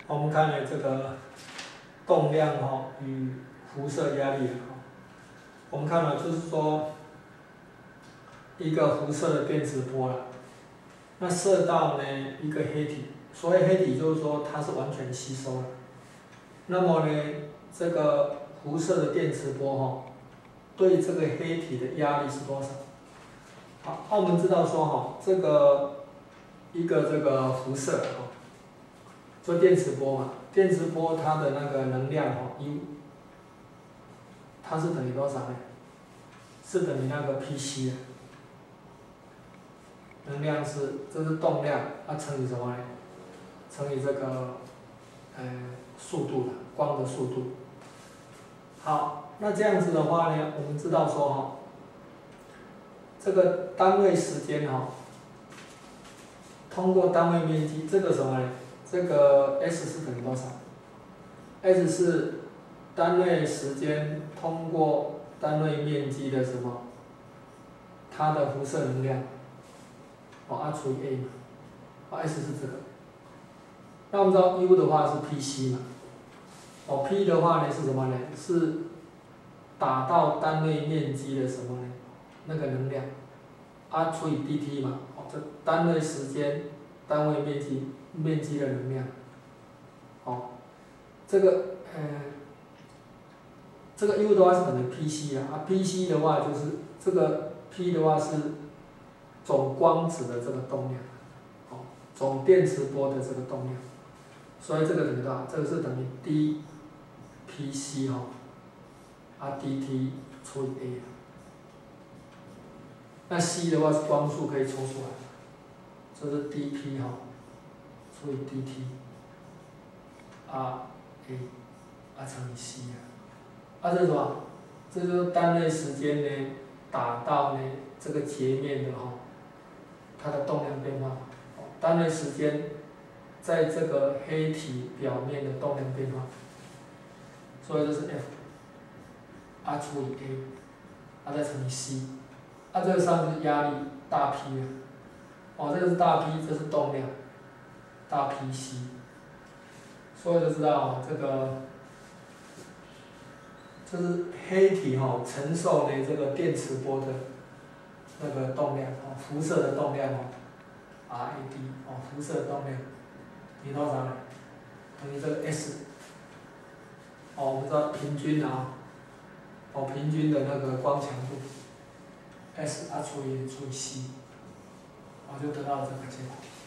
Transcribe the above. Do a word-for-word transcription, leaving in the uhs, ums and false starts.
我们看了这个动量哈与辐射压力哈，我们看了就是说一个辐射的电磁波了，那射到呢一个黑体，所谓黑体就是说它是完全吸收了，那么呢这个辐射的电磁波哈对这个黑体的压力是多少？好，那我们知道说哈这个一个这个辐射哈，做电磁波嘛。电磁波它的那个能量哈 U， 它是等于多少呢？是等于那个 P C 的，能量是这是动量，它乘以什么呢？乘以这个呃速度的光的速度。好，那这样子的话呢，我们知道说哈，这个单位时间哈，通过单位面积，这个什么呢？这个 S 是等于多少 ？S 是单位时间通过单位面积的什么？它的辐射能量，哦 ，R 除以 A 嘛，哦 S 是这个。那我们知道 U 的话是 P C 嘛，哦 P 的话呢是什么呢？是打到单位面积的什么呢？那个能量 ，R 除以 dt 嘛，哦，这单位时间单位面积面积的能量。哦，这个呃，这个 U 的话是等于 P C 啊，啊 P C 的话就是这个 P 的话是总光子的这个动量，哦，总电磁波的这个动量，所以这个等于多少？这个是等于 d P C 哈、哦，啊 dt 除以 A。那 C 的话是光速可以抽出来，这是 dP 哈、哦，除以 dt。R A R 乘以 C 啊，啊这是什么？这就是单位时间呢打到呢这个截面的哈、哦，它的动量变化，单位时间在这个黑体表面的动量变化，所以这是 F R 除以 A， R 再乘以 C， 啊这个上是压力大 P 啊，哦这个是大 P， 这是动量大 P C。所以就知道这个，就是黑体哈、哦、承受呢这个电磁波的那个动量哦，辐射的动量哦 ，R A D 哦，辐射的动量等于多少呢？等于这个 S 哦，我们知道平均啊，哦平均的那个光强度 S R 除以除以 C， 哦就得到了这个结果。